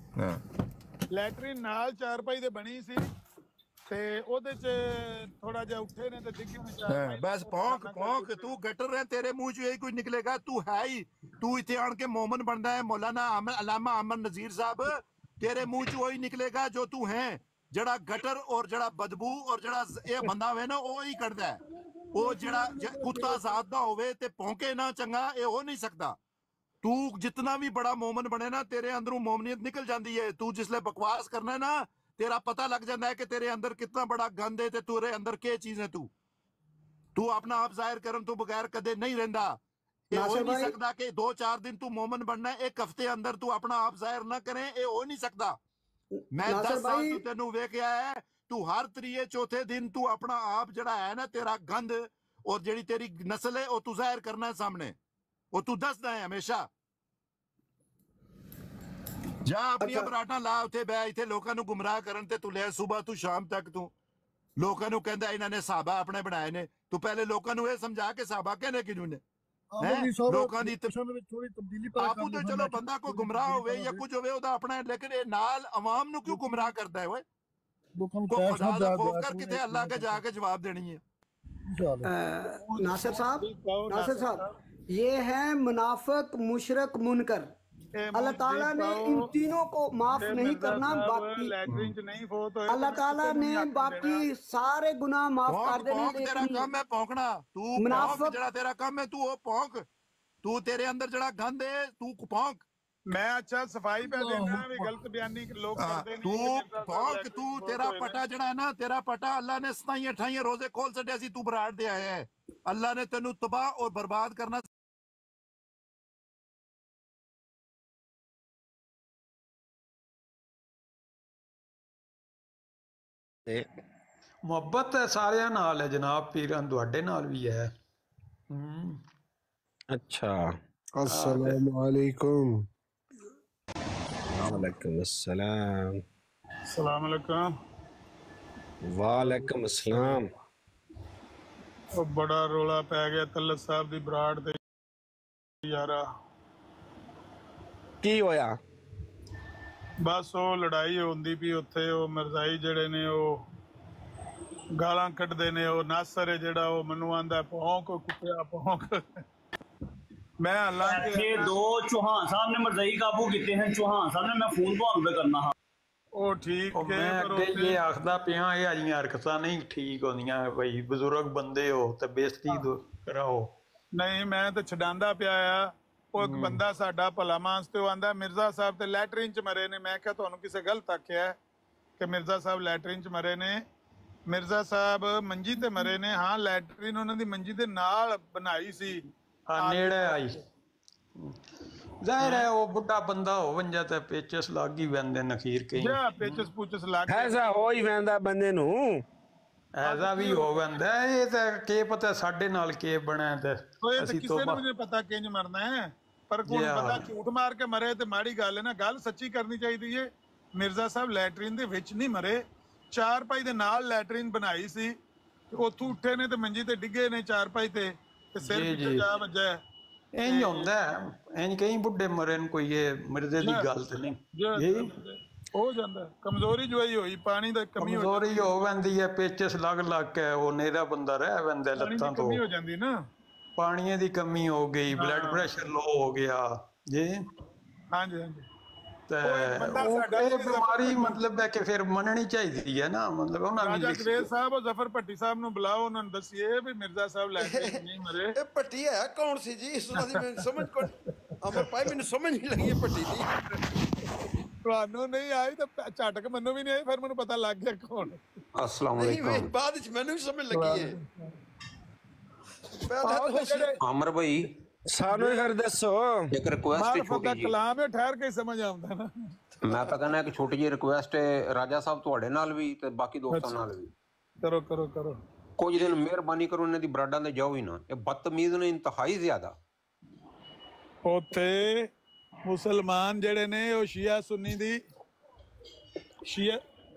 ਗੱਲ ਲੈਟਰਿਨ ਨਾਲ ਚਾਰਪਾਈ ਦੇ ਬਣੀ ਸੀ ਤੇ ਉਹਦੇ ਚ ਥੋੜਾ ਜਿਹਾ ਉੱਠੇ ਨੇ ਤੇ ਡਿੱਗੇ ਨੇ ਚਾਰ ਬਸ ਭੌਂਕ ਤੂੰ ਗਟਰ ਰਿਹਾ ਤੇਰੇ ਮੂੰਹ ਚੋਂ ਇਹ ਕੋਈ ਨਿਕਲੇਗਾ ਤੂੰ ਹੈ ਹੀ ਤੂੰ ਇੱਥੇ ਆਣ ਕੇ ਮੋਮਨ ਬਣਦਾ ਹੈ ਮੌਲਾਨਾ ਅਲਾਮਾ ਅਮਰ ਨਜ਼ੀਰ ਸਾਹਿਬ ਤੇਰੇ ਮੂੰਹ ਚੋਂ ਉਹੀ ਨਿਕਲੇਗਾ ਜੋ ਤੂੰ ਹੈ ਜਿਹੜਾ ਗਟਰ ਔਰ ਜਿਹੜਾ ਬਦਬੂ ਔਰ ਜਿਹੜਾ ਇਹ ਬੰਦਾ ਹੋਵੇ ਨਾ ਉਹ ਹੀ ਕਰਦਾ ਹੈ ਉਹ ਜਿਹੜਾ ਕੁੱਤਾ ਜ਼ਾਤ ਦਾ ਹੋਵੇ ਤੇ ਭੌਂਕੇ ਨਾ ਚੰਗਾ ਇਹ ਹੋ ਨਹੀਂ ਸਕਦਾ। ਤੂੰ ਜਿੰਨਾ ਵੀ ਬੜਾ ਮੋਮਨ ਬਣੇ ਨਾ ਤੇਰੇ ਅੰਦਰੋਂ ਮੋਮਨੀਅਤ ਨਿਕਲ ਜਾਂਦੀ ਹੈ ਤੂੰ ਜਿਸਲੇ ਬਕਵਾਸ ਕਰਨਾ ਨਾ तेरा पता लग जाता है कि तेरे अंदर कितना बड़ा गंद है ते तेरे अंदर क्या चीज है तू अपना आप जाहिर करन तो बगैर कदे नहीं रहंदा ये हो नहीं सकता कि 2-4 दिन तू मोमन बनना है एक हफ्ते अंदर तू अपना आप जाहिर ना करे ये हो नहीं सकता। मैं 10 साल तू तेनू वेखिया है तू हर 3-4 दिन तू अपना आप जड़ा है ना तेरा गंद और जेड़ी तेरी नस्ल है वो तू जाहिर करना है सामने वो तू दसदा है हमेशा ਜਾ ਆਪਣੀਆਂ ਬਰਾਟਾਂ ਲਾ ਉੱਥੇ ਬੈ ਇੱਥੇ ਲੋਕਾਂ ਨੂੰ ਗੁੰਮਰਾਹ ਕਰਨ ਤੇ ਤੂੰ ਲੈ ਸਵੇਰ ਤੋਂ ਸ਼ਾਮ ਤੱਕ ਤੂੰ ਲੋਕਾਂ ਨੂੰ ਕਹਿੰਦਾ ਇਹਨਾਂ ਨੇ ਸਾਹਬਾ ਆਪਣੇ ਬਣਾਏ ਨੇ ਤੂੰ ਪਹਿਲੇ ਲੋਕਾਂ ਨੂੰ ਇਹ ਸਮਝਾ ਕੇ ਸਾਹਬਾ ਕਹਿੰਦੇ ਕਿਹਨੂੰ ਨੇ ਲੋਕਾਂ ਦੀ ਥੋੜੀ ਤਬਦੀਲੀ ਆਪੂ ਤੇ ਚਲੋ ਬੰਦਾ ਕੋਈ ਗੁੰਮਰਾਹ ਹੋਵੇ ਜਾਂ ਕੁਝ ਹੋਵੇ ਉਹਦਾ ਆਪਣਾ ਲੇਕਿਨ ਇਹ ਨਾਲ ਆਵਾਮ ਨੂੰ ਕਿਉਂ ਗੁੰਮਰਾਹ ਕਰਦਾ ਹੈ ਓਏ ਲੋਕਾਂ ਨੂੰ ਖੁਦਾ ਦਾ ਖੌਫ ਕਰ ਕਿਤੇ ਅੱਲਾਹ ਕੇ ਜਾ ਕੇ ਜਵਾਬ ਦੇਣੀ ਹੈ। नासिर साहब ये है मुनाफिक मुशरक मुनकर अल्लाह ताला ने इन तीनों को माफ नहीं करना बाकी अल्लाह ताला ने बाकी सारे गुनाह माफ कर देने तेरा काम है भौंकना तू मुनाफिक जड़ा तेरा काम है तू वो भौंक तू तेरे अंदर जड़ा गंद है तू भौंक मैं अच्छा सफाई पे देना भी गलत बयानी लोग करते नहीं तू भौंक तू तेरा पटा जड़ा है ना तेरा पटा अल्लाह ने 27-28 रोजे खोल छड्या सी तू बराड़ दे आया है अल्लाह ने तेनू तबाह और बर्बाद करना ਮੁਹੱਬਤ ਹੈ ਸਾਰਿਆਂ ਨਾਲ ਹੈ ਜਨਾਬ ਪੀਰਾਂ ਤੁਹਾਡੇ ਨਾਲ ਵੀ ਹੈ। अच्छा अस्सलाम वालेकुम। वालेकुम अस्सलाम। अस्सलाम वालेकुम। वालेकुम अस्सलाम। बड़ा रोला पै गया तलत साहब दी बराड़ ते यारा। की होया? बस वो लड़ाई होंदी पई उत्थे, वो मिर्जाई जेड़े ने वो गालां कड्डदे ने, वो नासर है जेड़ा वो मैनू आंदा भौंक कुत्तिया भौंक। मैं हालांकि दो चौहान साहब ने मिर्जाई काबू किए हैं, चौहान साहब ने मैं फोन भान पे करना हाँ। ਉਹ ਠੀਕ ਹੈ ਮੈਂ ਅੱਗੇ ਇਹ ਆਖਦਾ ਪਿਆ ਇਹ ਆਈਆਂ ਹਰਕਤਾਂ ਨਹੀਂ ਠੀਕ ਹੁੰਦੀਆਂ ਬਈ, ਬਜ਼ੁਰਗ ਬੰਦੇ ਹੋ ਤੇ ਬੇਇੱਜ਼ਤੀ ਕਰਾਓ। ਨਹੀਂ ਮੈਂ ਤਾਂ ਛਡਾਂਦਾ ਪਿਆ ਆ। ਉਹ ਇੱਕ ਬੰਦਾ ਸਾਡਾ ਭਲਾ ਮਾਨਸ ਤੇ ਉਹ ਆਂਦਾ ਮਿਰਜ਼ਾ ਸਾਹਿਬ ਤੇ ਲੈਟਰਿਨ ਚ ਮਰੇ ਨੇ। ਮੈਂ ਕਿਹਾ ਤੁਹਾਨੂੰ ਕਿਸੇ ਗਲਤ ਆਖਿਆ ਕਿ ਮਿਰਜ਼ਾ ਸਾਹਿਬ ਲੈਟਰਿਨ ਚ ਮਰੇ ਨੇ? ਮਿਰਜ਼ਾ ਸਾਹਿਬ ਮੰਜੀ ਤੇ ਮਰੇ ਨੇ। ਹਾਂ ਲੈਟਰਿਨ ਉਹਨਾਂ ਦੀ ਮੰਜੀ ਦੇ ਨਾਲ ਬਣਾਈ ਸੀ, ਹਾਂ ਨੇੜੇ ਆਈ। ਜ਼ਾਹਿਰ ਹੈ ਉਹ ਬੁੱਢਾ ਬੰਦਾ ਹੋ ਵੰਜਾ ਤੇ ਪੇਚਸ ਲੱਗ ਹੀ ਵੰਦੇ ਨਖੀਰ ਕਈ ਪੇਚਸ ਪੁਚਸ ਲੱਗ ਐਸਾ ਹੋ ਹੀ ਵੰਦਾ ਬੰਦੇ ਨੂੰ, ਐਸਾ ਵੀ ਹੋ ਵੰਦਾ। ਇਹ ਤਾਂ ਕੀ ਪਤਾ ਸਾਡੇ ਨਾਲ ਕੀ ਬਣਿਆ ਤੇ ਅਸੀਂ ਕਿਸੇ ਨੂੰ ਨਹੀਂ ਪਤਾ ਕਿੰਜ ਮਰਨਾ ਹੈ। ਪਰ ਕੋਈ ਬੰਦਾ ਝੂਠ ਮਾਰ ਕੇ ਮਰੇ ਤੇ ਮਾੜੀ ਗੱਲ ਹੈ ਨਾ। ਗੱਲ ਸੱਚੀ ਕਰਨੀ ਚਾਹੀਦੀ ਹੈ। ਮਿਰਜ਼ਾ ਸਾਹਿਬ ਲੈਟਰਿਨ ਦੇ ਵਿੱਚ ਨਹੀਂ ਮਰੇ, ਚਾਰਪਾਈ ਦੇ ਨਾਲ ਲੈਟਰਿਨ ਬਣਾਈ ਸੀ, ਉੱਥੋਂ ਉੱਠੇ ਨੇ ਤੇ ਮੰਜੀ ਤੇ ਡਿੱਗੇ ਨੇ ਚਾਰਪਾਈ ਤੇ ਸਿਰ ਪਿੱਛੇ ਜਾ ਵੱਜਾ। ਇੰਜ ਹੁੰਦਾ ਇੰਜ ਕਈ ਬੁੱਢੇ ਮਰੇ ਨੂੰ, ਕੋਈ ਇਹ ਮਿਰਜ਼ੇ ਦੀ ਗੱਲ ਤੇ ਨਹੀਂ। ਇਹ ਹੋ ਜਾਂਦਾ ਕਮਜ਼ੋਰੀ ਜੋਈ ਹੋਈ, ਪਾਣੀ ਦੀ ਕਮੀ ਕਮਜ਼ੋਰੀ ਹੋ ਜਾਂਦੀ ਹੈ, ਪੇਚਸ ਲੱਗ ਕੇ ਉਹ ਨੇਰਾ ਬੰਦਾ ਰਹਿ ਵੰਦਾ ਲੱਤਾਂ ਤੋਂ, ਹੋ ਜਾਂਦੀ ਨਾ, ਪਾਣੀ ਦੀ ਕਮੀ ਹੋ ਗਈ, ਬਲੱਡ ਪ੍ਰੈਸ਼ਰ ਲੋ ਹੋ ਗਿਆ ਜੀ। ਹਾਂਜੀ ਹਾਂਜੀ ਇਹ ਬਿਮਾਰੀ ਮਤਲਬ ਹੈ ਕਿ ਫਿਰ ਮੰਨਣੀ ਚਾਹੀਦੀ ਹੈ ਨਾ। ਮਤਲਬ ਉਹਨਾਂ ਨੇ ਰਾਜਾ ਗਰੇਜ਼ ਸਾਹਿਬ ਔਰ ਜ਼ਫਰ ਭੱਟੀ ਸਾਹਿਬ ਨੂੰ ਬੁਲਾਓ, ਉਹਨਾਂ ਨੂੰ ਦੱਸੀਏ ਵੀ ਮਿਰਜ਼ਾ ਸਾਹਿਬ ਲੈਟਰਿਨ ਨਹੀਂ ਮਰੇ। ਇਹ ਭੱਟੀ ਹੈ ਕੌਣ ਸੀ ਜੀ? ਇਸ ਤਰ੍ਹਾਂ ਦੀ ਮੈਨੂੰ ਸਮਝ ਕੋਈ ਅਮਰ ਭਾਈ ਮੈਨੂੰ ਸਮਝ ਨਹੀਂ ਲੱਗੀ ਭੱਟੀ ਦੀ। ਤੁਹਾਨੂੰ ਨਹੀਂ ਆਈ ਤਾਂ ਝਟਕ ਮੈਨੂੰ ਵੀ ਨਹੀਂ ਆਈ, ਫਿਰ ਮੈਨੂੰ ਪਤਾ ਲੱਗ ਗਿਆ ਕੌਣ। अस्सलाम वालेकुम। ਬਾਅਦ ਵਿੱਚ ਮੈਨੂੰ ਵੀ ਸਮਝ ਲੱਗੀ ਹੈ। अमर भाई सानू फिर दसो एक रिक्वेस्ट है छोटी जी। कलाम है ठहर के समझ आਉਂਦਾ ਨਾ। मैं तो कहना कि छोटी जी रिक्वेस्ट है राजा साहब ਤੁਹਾਡੇ ਨਾਲ ਵੀ ਤੇ ਬਾਕੀ ਦੋਸਤਾਂ ਨਾਲ ਵੀ। ਕਰੋ ਕਰੋ ਕਰੋ। ਕੁਝ ਦਿਨ ਮਿਹਰਬਾਨੀ ਕਰੋ ਇਹਨਾਂ ਦੀ ਬਰਾਡਾਂ ਤੇ ਜਾਓ ਹੀ ਨਾ। ਇਹ ਬਦਤਮੀਜ਼ ਨੇ ਇੰਤਹਾਈ ਜ਼ਿਆਦਾ। ਉੱਥੇ ਮੁਸਲਮਾਨ ਜਿਹੜੇ ਨੇ ਉਹ ਸ਼ੀਆ ਸੁन्नी ਦੀ ਸ਼ੀਆ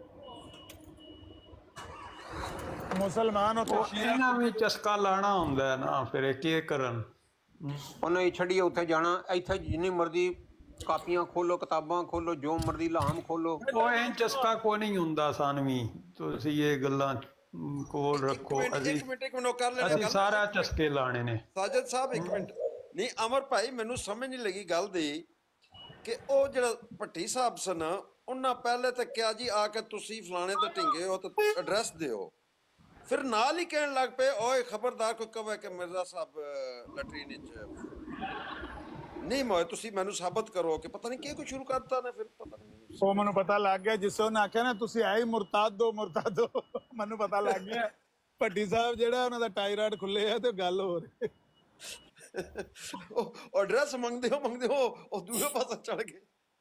ਮੁਸਲਮਾਨ ਉੱਥੇ ਸ਼ੀਆ ਵੀ ਚਸਕਾ ਲਾਣਾ ਹੁੰਦਾ ਹੈ ਨਾ, ਫਿਰ ਇਹ ਕੀ ਕਰਨ। ਉਹਨੇ ਛੱਡੀਏ ਉੱਥੇ ਜਾਣਾ, ਇੱਥੇ ਜਿੰਨੀ ਮਰਜ਼ੀ ਕਾਪੀਆਂ ਖੋਲੋ, ਕਿਤਾਬਾਂ ਖੋਲੋ, ਜੋ ਮਰਜ਼ੀ ਲਾਮ ਖੋਲੋ। ਉਹ ਐਂ ਚਸਕਾ ਕੋਈ ਨਹੀਂ ਹੁੰਦਾ ਸਾਨਵੀ। ਤੁਸੀਂ ਇਹ ਗੱਲਾਂ ਕੋਲ ਰੱਖੋ। ਅਸੀਂ ਸਾਰਾ ਚਸਕੇ ਲਾਣੇ ਨੇ। ਸਾਜਦ ਸਾਹਿਬ ਇੱਕ ਮਿੰਟ। ਨਹੀਂ ਅਮਰ ਭਾਈ ਮੈਨੂੰ ਸਮਝ ਨਹੀਂ ਲੱਗੀ ਗੱਲ ਦੀ ਕਿ ਉਹ ਜਿਹੜਾ ਭੱਟੀ ਸਾਹਿਬ ਸਨ ਉਹਨਾਂ ਪਹਿਲੇ ਤਾਂ ਕਿਹਾ ਜੀ ਆ ਕੇ ਤੁਸੀਂ ਫਲਾਣੇ ਤੇ ਢਿੰਗੇ ਹੋ ਤੇ ਐਡਰੈਸ ਦਿਓ, ਫਿਰ ਨਾਲ ਹੀ ਕਹਿਣ ਲੱਗ ਪਏ ਓਏ ਖਬਰਦਾਰ ਕੋਈ ਕਹੇ ਕਿ ਮਿਰਜ਼ਾ ਸਾਹਿਬ ਲੈਟਰੀਨ ਵਿੱਚ ਨਹੀਂ ਮੋਏ, ਤੁਸੀਂ ਮੈਨੂੰ ਸਾਬਤ ਕਰੋ ਕਿ ਪਤਾ ਨਹੀਂ ਕੀ ਕੁਝ ਸ਼ੁਰੂ ਕਰਤਾ ਨੇ। ਫਿਰ ਪਤਾ ਨਹੀਂ ਉਹ ਮੈਨੂੰ ਪਤਾ ਲੱਗ ਗਿਆ ਜਿਸ ਉਹਨੇ ਆਖਿਆ ਨਾ ਤੁਸੀਂ ਆਏ ਮੁਰਤਾਦੋ ਮੁਰਤਾਦੋ, ਮੈਨੂੰ ਪਤਾ ਲੱਗ ਗਿਆ ਭੱਟੀ ਸਾਹਿਬ ਜਿਹੜਾ ਉਹਨਾਂ ਦਾ ਟਾਇਰਾਇਡ ਖੁੱਲੇ ਆ ਤੇ ਗੱਲ ਹੋ ਰਹੀ। ਉਹ ਐਡਰੈਸ ਮੰਗਦੇ ਹੋ ਉਹ ਦੂਜੇ ਪਾਸੇ ਚੜ ਗਏ।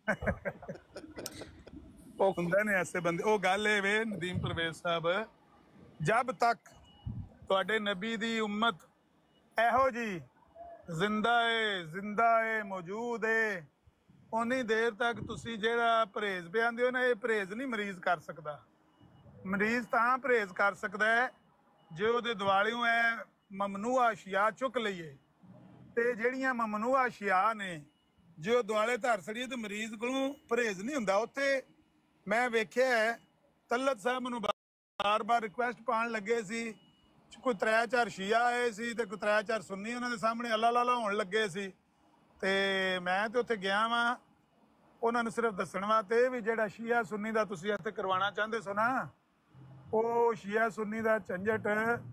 ਉਹ ਹੁੰਦੇ ਨੇ ਐਸੇ ਬੰਦੇ। ਉਹ ਗੱਲ ਇਹ ਵੇ ਨਦੀਮ ਪਰਵੇਜ਼ ਸਾਹਿਬ, ਜਬ ਤੱਕ ਤੁਹਾਡੇ ਨਬੀ ਦੀ ਉਮਤ ਇਹੋ ਜੀ ਜ਼ਿੰਦਾ ਏ ਮੌਜੂਦ ਏ, ਉਨੀ ਦੇਰ ਤੱਕ ਤੁਸੀਂ ਜਿਹੜਾ ਪਰਹੇਜ਼ ਪਿਆਂਦੇ ਹੋ ਨਾ, ਇਹ ਪਰਹੇਜ਼ ਨਹੀਂ ਮਰੀਜ਼ ਕਰ ਸਕਦਾ। ਮਰੀਜ਼ ਤਾਂ ਪਰਹੇਜ਼ ਕਰ ਸਕਦਾ ਹੈ ਜੇ ਉਹਦੇ ਦੁਆਲਿਓਂ ਇਹ ਮਮਨੂਆ ਅਸ਼ਿਆ ਚੁੱਕ ਲਈਏ, ਤੇ ਜਿਹੜੀਆਂ ਮਮਨੂਆ ਅਸ਼ਿਆ ਨੇ ਜੇ ਉਹ ਦੁਆਲੇ ਧਰ ਛੜੀਏ ਤੇ ਮਰੀਜ਼ ਕੋਲੋਂ ਪਰਹੇਜ਼ ਨਹੀਂ ਹੁੰਦਾ। ਉੱਥੇ ਮੈਂ ਵੇਖਿਆ ਤਲਤ ਸਾਹਿਬ ਮੈਨੂੰ ਬਾਰ-ਬਾਰ ਰਿਕੁਐਸਟ ਪਾਉਣ ਲੱਗੇ ਸੀ, ਕੋਈ 3-4 ਸ਼ੀਆ ਆਏ ਸੀ ਤੇ ਕੋਈ 3-4 ਸੁੰਨੀ ਉਹਨਾਂ ਦੇ ਸਾਹਮਣੇ ਅੱਲਾ ਲਾਲਾ ਹੋਣ ਲੱਗੇ ਸੀ। ਤੇ ਮੈਂ ਤੇ ਉੱਥੇ ਗਿਆ ਵਾਂ ਉਹਨਾਂ ਨੂੰ ਸਿਰਫ ਦੱਸਣ ਵਾਸਤੇ ਵੀ ਜਿਹੜਾ ਸ਼ੀਆ ਸੁੰਨੀ ਦਾ ਤੁਸੀਂ ਇੱਥੇ ਕਰਵਾਉਣਾ ਚਾਹੁੰਦੇ ਸੋ ਨਾ, ਉਹ ਸ਼ੀਆ ਸੁੰਨੀ ਦਾ ਝੰਜਟ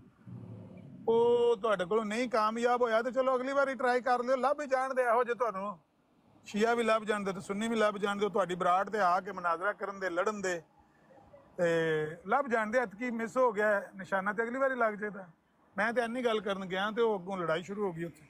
ਉਹ ਤੁਹਾਡੇ ਕੋਲੋਂ ਨਹੀਂ ਕਾਮਯਾਬ ਹੋਇਆ ਤੇ ਚਲੋ ਅਗਲੀ ਵਾਰੀ ਟਰਾਈ ਕਰ ਲਿਓ। ਲੱਭ ਹੀ ਜਾਣਦੇ ਇਹੋ ਜਿਹੇ ਤੁਹਾਨੂੰ, ਸ਼ੀਆ ਵੀ ਲੱਭ ਜਾਣਦੇ ਤੇ ਸੁੰਨੀ ਵੀ ਲੱਭ ਜਾਣਦੇ। ਤੁਹਾਡੀ ਬਰਾੜ ਤੇ ਆ ਕੇ ਮਨਾਜ਼ਰਾ ਕਰਨ ਦੇ, ਲੜਨ ਦੇ ਤੇ ਲੱਭ ਜਾਣਦੇ। ਅਤਕੀ ਮਿਸ ਹੋ ਗਿਆ ਨਿਸ਼ਾਨਾ ਤੇ ਅਗਲੀ ਵਾਰੀ ਲੱਗ ਜੇ। ਤਾਂ ਮੈਂ ਤੇ ਇੰਨੀ ਗੱਲ ਕਰਨ ਗਿਆ ਤੇ ਉਹ ਅੱਗੋਂ ਲੜਾਈ ਸ਼ੁਰੂ ਹੋ ਗਈ ਉੱਥੇ।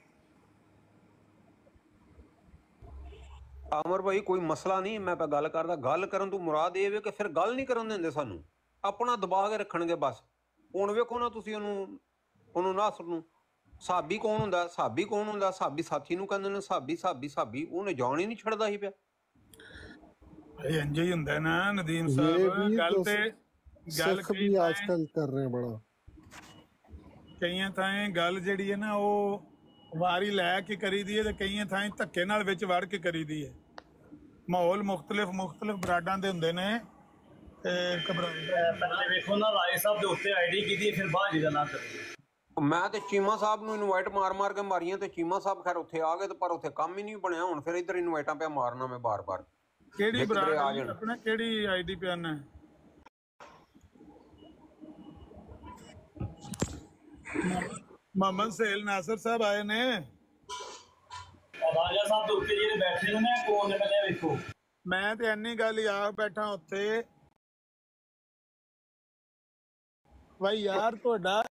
ਅਮਰ ਭਾਈ ਕੋਈ ਮਸਲਾ ਨਹੀਂ, ਮੈਂ ਤਾਂ ਗੱਲ ਕਰਦਾ। ਗੱਲ ਕਰਨ ਤੋਂ ਮੁਰਾਦ ਇਹ ਵੇ ਕਿ ਫਿਰ ਗੱਲ ਨਹੀਂ ਕਰਨ ਦਿੰਦੇ ਸਾਨੂੰ, ਆਪਣਾ ਦਬਾ ਕੇ ਰੱਖਣਗੇ ਬਸ। ਹੁਣ ਵੇਖੋ ਨਾ ਤੁਸੀਂ ਉਹਨੂੰ ਨਾਸਰ ਨੂੰ, ਸਾਬੀ ਕੌਣ ਹੁੰਦਾ? ਸਾਬੀ ਕੌਣ ਹੁੰਦਾ? ਸਾਬੀ ਸਾਥੀ ਨੂੰ ਕਹਿੰਦੇ ਨੇ ਸਾਬੀ ਸਾਬੀ ਸਾਬੀ। ਉਹਨੇ ਜਾਣ ਹੀ ਨਹੀਂ ਛੱਡਦਾ ਸੀ ਪਿਆ। ਇੰਜ ਹੀ ਹੁੰਦਾ ਨਾ ਨਦੀਮ ਸਾਹਿਬ। ਗੱਲ ਤੇ गल सिख भी आजकल कर रहे हैं बड़ा। ਕਈਆਂ ਥਾਂ ਗੱਲ ਜਿਹੜੀ ਹੈ ਨਾ ਉਹ ਵਾਰੀ ਲੈ ਕੇ ਕਰੀਦੀ ਹੈ ਤੇ ਕਈਆਂ ਥਾਂ ਧੱਕੇ ਨਾਲ ਵਿੱਚ ਵੜ ਕੇ ਕਰੀਦੀ ਹੈ। ਮਾਹੌਲ ਮੁxtਲਿਫ ਬਰਾਡਾਂ ਦੇ ਹੁੰਦੇ ਨੇ ਤੇ ਪਹਿਲੇ ਵੇਖੋ ਨਾ ਰਾਏ ਸਾਹਿਬ ਦੇ ਉੱਤੇ ਆਈਡੀ ਕੀਤੀ ਫਿਰ ਬਾਅਦ ਜਿਹਦਾ ਨਾ ਕਰੀਏ। ਮੈਂ ਤੇ ਚੀਮਾ ਸਾਹਿਬ ਨੂੰ ਇਨਵਾਈਟ ਮਾਰ ਕੇ ਮਾਰੀਆਂ ਤੇ ਚੀਮਾ ਸਾਹਿਬ ਖੈਰ ਉੱਥੇ ਆ ਗਏ ਤੇ ਪਰ ਉੱਥੇ ਕੰਮ ਹੀ ਨਹੀਂ ਬਣਿਆ। ਹੁਣ ਫਿਰ ਇੱਧਰ ਇਨਵਾਈਟਾਂ ਪਿਆ ਮਾਰਨਾ ਮੈਂ ਬਾਰ-ਬਾਰ। ਕਿਹੜੀ ਬਰਾਡ ਆਪਣਾ ਕਿਹੜੀ ਆਈਡੀ ਪਿਆਨਾ मोहम्मद सहेल नासिर साहब आए ने राजा साहब तो उत्ते ਜਿਹੜੇ ਬੈਠੇ ਨੇ ਕੋਲ ਨੇ ਪਹਿਲੇ ਵੇਖੋ। ਮੈਂ ਤੇ ਇੰਨੀ ਗੱਲ ਹੀ ਆ ਬੈਠਾ ਉੱਤੇ ਭਾਈ ਯਾਰ ਤੁਹਾਡਾ